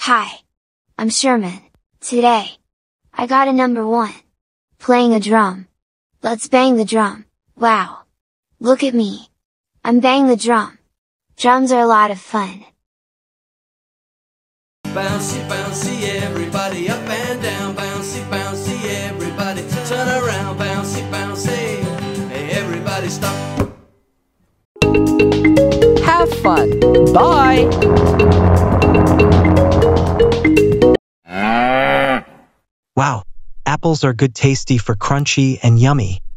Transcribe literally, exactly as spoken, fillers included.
Hi. I'm Sherman. Today, I got a number one. Playing a drum. Let's bang the drum. Wow! Look at me! I'm bang the drum! Drums are a lot of fun. Bouncy, bouncy, everybody up and down. Bouncy, bouncy, everybody turn around. Bouncy, bouncy, hey, everybody stop. Have fun! Bye! Wow, apples are good tasty for crunchy and yummy.